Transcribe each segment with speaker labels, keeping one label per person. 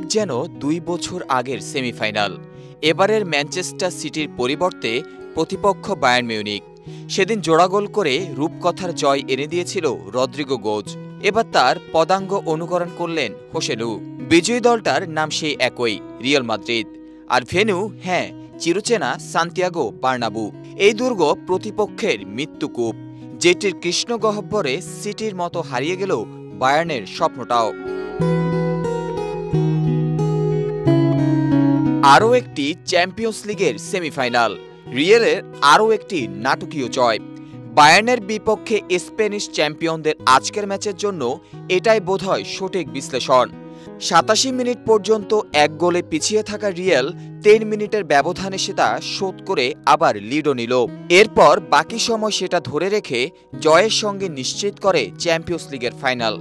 Speaker 1: যেন ২ বছর আগের সেমিফাইনাল। এবারের ম্যানচেস্টার সিটির পরিবর্তে প্রতিপক্ষ বায়ার্ন মিউনিখ। সেদিন জোড়া গোল করে রূপকথার জয় এনে দিয়েছিল রদ্রিগো গোজ। এবার তার পদাঙ্গ অনুকরণ করলেন হোসেলু। বিজয়ী দলটার নাম সেই একই, রিয়াল মাদ্রিদ। আর ভেন্যু, হ্যাঁ, চিরচেনা সান্তিয়াগো বার্নাবু। এই দুর্গ প্রতিপক্ষের মৃত্যুকূপ, যেটির কৃষ্ণগহ্বরে সিটির মতো হারিয়ে গেল বায়ার্নের স্বপ্নটাও। আরও একটি চ্যাম্পিয়ন্স লিগের সেমিফাইনাল, রিয়ালের আরও একটি নাটকীয় জয়। বায়ার্নের বিপক্ষে স্প্যানিশ চ্যাম্পিয়নদের আজকের ম্যাচের জন্য এটাই বোধহয় সঠিক বিশ্লেষণ। ৮৭ মিনিট পর্যন্ত এক গোলে পিছিয়ে থাকা রিয়াল ৩ মিনিটের ব্যবধানে সেটা শোধ করে আবার লিডও নিল। এরপর বাকি সময় সেটা ধরে রেখে জয়ের সঙ্গে নিশ্চিত করে চ্যাম্পিয়ন্স লিগের ফাইনাল।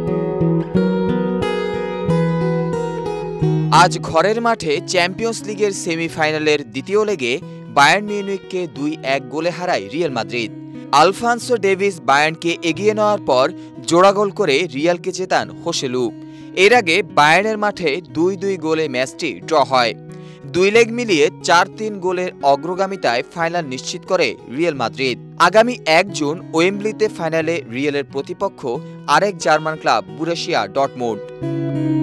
Speaker 1: আজ ঘরের মাঠে চ্যাম্পিয়ন্স লিগের সেমিফাইনালের দ্বিতীয় লেগে বায়ার্ন মিউনিখকে ২-১ গোলে হারায় রিয়াল মাদ্রিদ। আলফান্সো ডেভিস বায়ার্নকে এগিয়ে নেওয়ার পর জোড়া গোল করে রিয়ালকে জেতান হোসেলু। এর আগে বায়ার্নের মাঠে ২-২ গোলে ম্যাচটি ড্র হয়। ২ লেগ মিলিয়ে ৪-৩ গোলের অগ্রগামিতায় ফাইনাল নিশ্চিত করে রিয়াল মাদ্রিদ। আগামী ১ জুন ওয়েম্বলিতে ফাইনালে রিয়ালের প্রতিপক্ষ আরেক জার্মান ক্লাব বরুসিয়া ডর্টমুন্ড।